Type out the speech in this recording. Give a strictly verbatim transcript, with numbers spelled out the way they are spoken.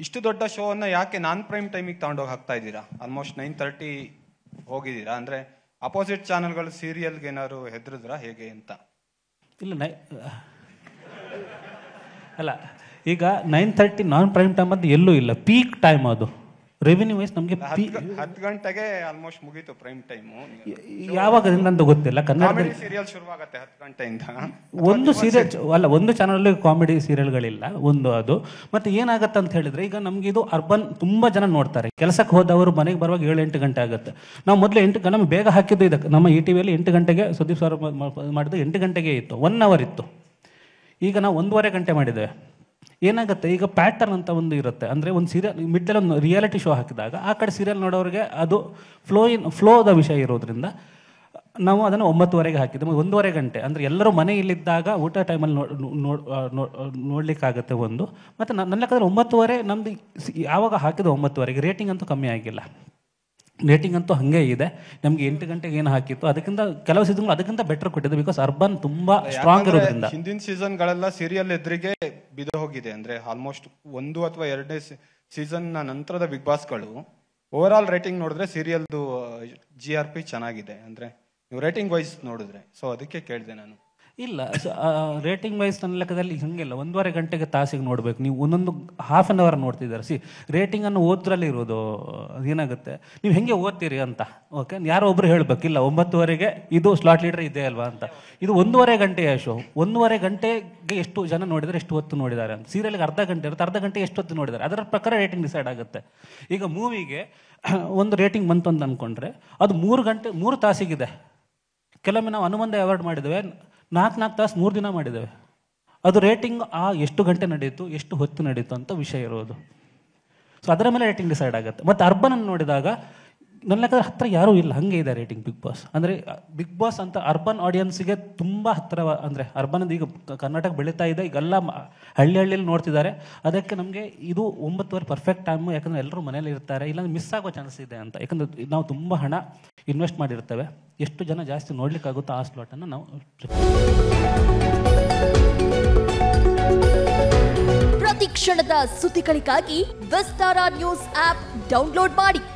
ಇಷ್ಟು ದೊಡ್ಡ ಶೋವನ್ನು ಯಾಕೆ ನಾನ್ ಪ್ರೈಮ್ ಟೈಮಿಗೆ ತಗೊಂಡೋಗಿ ಹಾಕ್ತಾ ಇದ್ದೀರಾ? ಆಲ್ಮೋಸ್ಟ್ ನೈನ್ ತರ್ಟಿ ಹೋಗಿದ್ದೀರಾ ಅಂದರೆ ಅಪೋಸಿಟ್ ಚಾನಲ್ಗಳು ಸೀರಿಯಲ್ಗೆ ಏನಾದ್ರು ಹೆದರಿದ್ರಾ ಹೇಗೆ ಅಂತ? ಇಲ್ಲ ನೈ ಅಲ್ಲ, ಈಗ nine thirty non prime time ಅಂತ ಎಲ್ಲೂ ಇಲ್ಲ, ಪೀಕ್ ಟೈಮ್ ಅದು. ರೆವಿನ್ಯೂ ವೈಸ್ ನಮಗೆ ಹತ್ತು ಗಂಟೆಗೆ ಆಲ್ಮೋಸ್ಟ್ ಮುಗೀತು ಪ್ರೈಮ್ ಟೈಮು. ಯಾವಾಗದಿಂದ ಅಂತ ಗೊತ್ತಿಲ್ಲ. ಕನ್ನಡ ಸೀರಿಯಲ್ ಶುರುವಾಗುತ್ತೆ ಹತ್ತು ಗಂಟೆಯಿಂದ. ಒಂದು ಸೀರಿಯಲ್ ಅಲ್ಲ, ಒಂದು ಚಾನಲ್ ಕಾಮಿಡಿ ಸೀರಿಯಲ್ಗಳಿಲ್ಲ ಒಂದು. ಅದು ಮತ್ತೆ ಏನಾಗುತ್ತೆ ಅಂತ ಹೇಳಿದ್ರೆ, ಈಗ ನಮ್ಗೆ ಇದು ಅರ್ಬನ್ ತುಂಬಾ ಜನ ನೋಡ್ತಾರೆ. ಕೆಲಸಕ್ಕೆ ಹೋದವರು ಮನೆಗೆ ಬರುವಾಗ ಏಳು ಎಂಟು ಗಂಟೆ ಆಗುತ್ತೆ. ನಾವು ಮೊದಲು ಎಂಟು ನಮಗೆ ಬೇಗ ಹಾಕಿದ್ದು ಇದಕ್ಕೆ, ನಮ್ಮ ಈ ಟಿವಿಯಲ್ಲಿ ಎಂಟು ಗಂಟೆಗೆ ಸುದೀಪ್ ಸರ್ ಮಾಡಿದ್ದು ಎಂಟು ಗಂಟೆಗೆ ಇತ್ತು, ಒನ್ ಅವರ್ ಇತ್ತು. ಈಗ ನಾವು ಒಂದೂವರೆ ಗಂಟೆ ಮಾಡಿದ್ದೇವೆ. ಏನಾಗುತ್ತೆ, ಈಗ ಪ್ಯಾಟರ್ನ್ ಅಂತ ಒಂದು ಇರುತ್ತೆ. ಅಂದರೆ ಒಂದು ಸೀರಿಯಲ್ ಮಿಡ್ಡಲ್ಲಿ ಒಂದು ರಿಯಾಲಿಟಿ ಶೋ ಹಾಕಿದಾಗ ಆ ಕಡೆ ಸೀರಿಯಲ್ ನೋಡೋರಿಗೆ ಅದು ಫ್ಲೋ ಇನ್ ಫ್ಲೋದ ವಿಷಯ ಇರೋದ್ರಿಂದ ನಾವು ಅದನ್ನು ಒಂಬತ್ತುವರೆಗೆ ಹಾಕಿದ್ದೆ. ಒಂದೂವರೆ ಗಂಟೆ ಅಂದರೆ ಎಲ್ಲರೂ ಮನೆಯಲ್ಲಿದ್ದಾಗ ಊಟ ಟೈಮಲ್ಲಿ ನೋಡಲಿಕ್ಕಾಗತ್ತೆ ಒಂದು. ಮತ್ತು ನನ್ನ ಲೆಕ್ಕದಲ್ಲಿ ಒಂಬತ್ತುವರೆ ನಮ್ಮದು ಯಾವಾಗ ಹಾಕಿದ್ದು ಒಂಬತ್ತುವರೆಗೆ. ರೇಟಿಂಗ್ ಅಂತೂ ಕಮ್ಮಿ ಆಗಿಲ್ಲ, ರೇಟಿಂಗ್ ಅಂತೂ ಹಾಗೆ ಇದೆ. ನಮಗೆ ಎಂಟು ಗಂಟೆಗೆ ಏನು ಹಾಕಿತ್ತು ಅದಕ್ಕಿಂತ ಕೆಲವು ಸೀಸನ್ ಅದಕ್ಕಿಂತ ಬೆಟರ್ ಕೊಟ್ಟಿದೆ. ಬಿಕಾಸ್ ಅರ್ಬನ್ ತುಂಬಾ ಸ್ಟ್ರಾಂಗ್ ಇರೋದ್ರಿಂದ. ಹಿಂದಿನ ಸೀಸನ್ಗಳೆಲ್ಲ ಸೀರಿಯಲ್ ಎದುರಿಗೆ ಬಿದ್ದು ಹೋಗಿದೆ. ಅಂದ್ರೆ ಆಲ್ಮೋಸ್ಟ್ ಒಂದು ಅಥವಾ ಎರಡನೇ ಸೀಸನ್ ನಂತರದ ಬಿಗ್ ಬಾಸ್ಗಳು ಓವರ್ ಆಲ್ ರೇಟಿಂಗ್ ನೋಡಿದ್ರೆ ಸೀರಿಯಲ್ದು ಜಿ ಆರ್ ಪಿ ಚೆನ್ನಾಗಿದೆ. ಅಂದ್ರೆ ನೀವು ರೇಟಿಂಗ್ ವೈಸ್ ನೋಡಿದ್ರೆ, ಸೊ ಅದಕ್ಕೆ ಕೇಳಿದೆ ನಾನು. ಇಲ್ಲ, ರೇಟಿಂಗ್ ವೈಸ್ ನನ್ನ ಲೆಕ್ಕದಲ್ಲಿ ಹಂಗಿಲ್ಲ. ಒಂದೂವರೆ ಗಂಟೆಗೆ ತಾಸಿಗೆ ನೋಡಬೇಕು ನೀವು, ಒಂದೊಂದು ಹಾಫ್ ಆನ್ ಅವರ್ ನೋಡ್ತಿದ್ದಾರೆ. ಸಿ ರೇಟಿಂಗನ್ನು ಓದ್ರಲ್ಲಿ ಇರೋದು ಏನಾಗುತ್ತೆ, ನೀವು ಹೆಂಗೆ ಓದ್ತೀರಿ ಅಂತ. ಓಕೆ, ಯಾರೋ ಒಬ್ರು ಹೇಳಬೇಕಿಲ್ಲ ಒಂಬತ್ತುವರೆಗೆ ಇದು ಸ್ಲಾಟ್ ಲೀಡರ್ ಇದೆ ಅಲ್ವಾ ಅಂತ. ಇದು ಒಂದೂವರೆ ಗಂಟೆಯ ಶೋ, ಒಂದೂವರೆ ಗಂಟೆಗೆ ಎಷ್ಟು ಜನ ನೋಡಿದರೆ ಎಷ್ಟು ಹೊತ್ತು ನೋಡಿದ್ದಾರೆ ಅಂತ. ಸೀರಿಯಲ್ಗೆ ಅರ್ಧ ಗಂಟೆ ಇರುತ್ತೆ, ಅರ್ಧ ಗಂಟೆ ಎಷ್ಟು ಹೊತ್ತು ನೋಡಿದ್ದಾರೆ ಅದರ ಪ್ರಕಾರ ರೇಟಿಂಗ್ ಡಿಸೈಡ್ ಆಗುತ್ತೆ. ಈಗ ಮೂವಿಗೆ ಒಂದು ರೇಟಿಂಗ್ ಬಂತು ಅಂತ ಅಂದ್ಕೊಂಡ್ರೆ ಅದು ಮೂರು ಗಂಟೆ ಮೂರು ತಾಸಿಗಿದೆ. ಕೆಲವೊಮ್ಮೆ ನಾವು ಅನುಬಂಧ ಅವಾರ್ಡ್ ಮಾಡಿದ್ದೇವೆ, ನಾಲ್ಕು ನಾಲ್ಕು ತಾಸು ಮೂರು ದಿನ ಮಾಡಿದ್ದೇವೆ. ಅದು ರೇಟಿಂಗ್ ಆ ಎಷ್ಟು ಗಂಟೆ ನಡೀತು, ಎಷ್ಟು ಹೊತ್ತು ನಡೀತು ಅಂತ ವಿಷಯ ಇರೋದು. ಸೊ ಅದರ ಮೇಲೆ ರೇಟಿಂಗ್ ಡಿಸೈಡ್ ಆಗುತ್ತೆ. ಮತ್ತು ಅರ್ಬನನ್ನು ನೋಡಿದಾಗ ನನ್ನ ಲೆಕ್ಕದಲ್ಲಿ ಹತ್ತಿರ ಯಾರೂ ಇಲ್ಲ, ಹಾಗೆ ಇದೆ ರೇಟಿಂಗ್ ಬಿಗ್ ಬಾಸ್. ಅಂದರೆ ಬಿಗ್ ಬಾಸ್ ಅಂತ ಅರ್ಬನ್ ಆಡಿಯನ್ಸ್ಗೆ ತುಂಬ ಹತ್ತಿರ. ಅಂದರೆ ಅರ್ಬನ್ ಈಗ ಕರ್ನಾಟಕ ಬೆಳೀತಾ ಇದೆ, ಈಗೆಲ್ಲ ಹಳ್ಳಿ ಹಳ್ಳಿಯಲ್ಲಿ ನೋಡ್ತಿದ್ದಾರೆ. ಅದಕ್ಕೆ ನಮಗೆ ಇದು ಒಂಬತ್ತುವರೆ ಪರ್ಫೆಕ್ಟ್ ಟೈಮು, ಯಾಕಂದರೆ ಎಲ್ಲರೂ ಮನೇಲಿ ಇರ್ತಾರೆ, ಇಲ್ಲಾಂದ್ರೆ ಮಿಸ್ ಆಗೋ ಚಾನ್ಸ್ ಇದೆ ಅಂತ. ಯಾಕಂದರೆ ನಾವು ತುಂಬ ಹಣ ಇನ್ವೆಸ್ಟ್ ಮಾಡಿರ್ತೇವೆ, ಎಷ್ಟು ಜನ ಜಾಸ್ತಿ ನೋಡ್ಲಿಕ್ಕಾಗುತ್ತೋ ಆ ಸ್ಲಾಟನ್ನು ನಾವು. ಪ್ರತಿ ಕ್ಷಣದ ಸುದ್ದಿಗಳಿಗಾಗಿ ವಿಸ್ತಾರ ನ್ಯೂಸ್ ಆಪ್ ಡೌನ್ಲೋಡ್ ಮಾಡಿ.